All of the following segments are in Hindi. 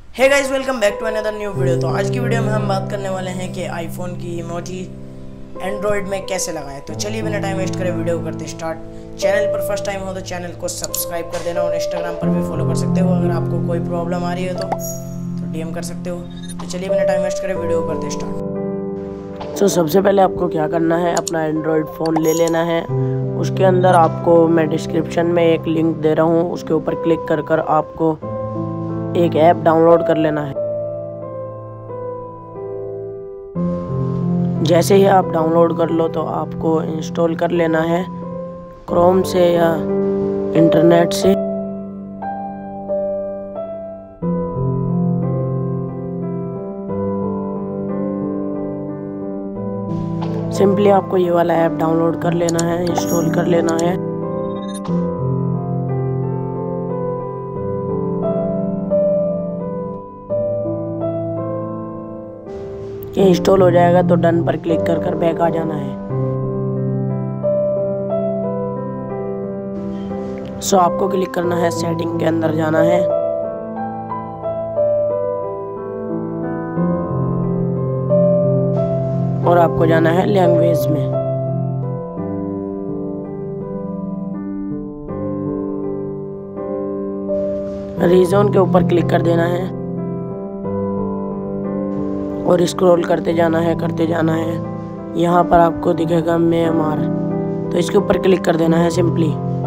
Hey guys, welcome back to another new video. तो आज की वीडियो में हम बात करने वाले हैं कि आईफोन की इमोजी एंड्रॉयड में कैसे लगाएं। तो चलिए बिना टाइम वेस्ट करे वीडियो करते स्टार्ट। चैनल पर फर्स्ट टाइम हो तो चैनल को सब्सक्राइब कर देना और इंस्टाग्राम पर भी फॉलो कर सकते हो। अगर आपको कोई प्रॉब्लम आ रही है तो डीएम कर सकते हो। तो चलिए बिना टाइम वेस्ट करे वीडियो करते स्टार्ट। तो सबसे पहले आपको क्या करना है, अपना एंड्रॉयड फ़ोन ले लेना है। उसके अंदर आपको मैं डिस्क्रिप्शन में एक लिंक दे रहा हूँ, उसके ऊपर क्लिक कर आपको एक ऐप डाउनलोड कर लेना है। जैसे ही आप डाउनलोड कर लो तो आपको इंस्टॉल कर लेना है क्रोम से या इंटरनेट से। सिंपली आपको ये वाला ऐप डाउनलोड कर लेना है, इंस्टॉल कर लेना है। ये इंस्टॉल हो जाएगा तो डन पर क्लिक कर बैक आ जाना है। सो आपको क्लिक करना है, सेटिंग के अंदर जाना है। और आपको जाना है लैंग्वेज में। रीजन के ऊपर क्लिक कर देना है और स्क्रॉल करते जाना है। यहाँ पर आपको दिखेगा म्यांमार, तो इसके ऊपर क्लिक कर देना है सिंपली।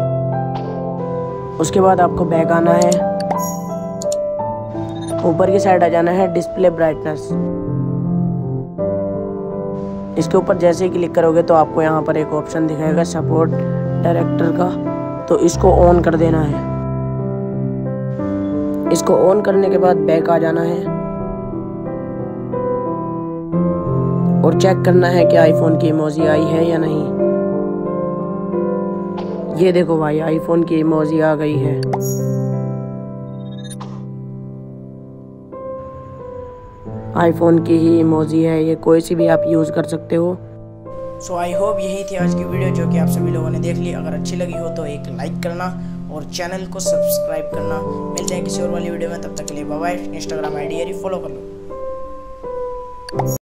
उसके बाद आपको बैक आना है, ऊपर की साइड आ जाना है डिस्प्ले ब्राइटनेस। इसके ऊपर जैसे ही क्लिक करोगे तो आपको यहाँ पर एक ऑप्शन दिखेगा सपोर्ट डायरेक्टर का, तो इसको ऑन कर देना है। इसको ऑन करने के बाद बैक आ जाना है और चेक करना है कि आईफोन की इमोजी आई है या नहीं। ये देखो भाई, आईफोन की इमोजी आ गई है। आईफोन की ही इमोजी है ये, कोई सी भी आप यूज़ कर सकते हो। सो आई होप यही थी आज की वीडियो जो कि आप सभी लोगों ने देख ली। अगर अच्छी लगी हो तो एक लाइक करना और चैनल को सब्सक्राइब करना। मिलते हैं किसी और वाली वीडियो में, तब तक के लिए bye bye. Instagram ID follow कर लो।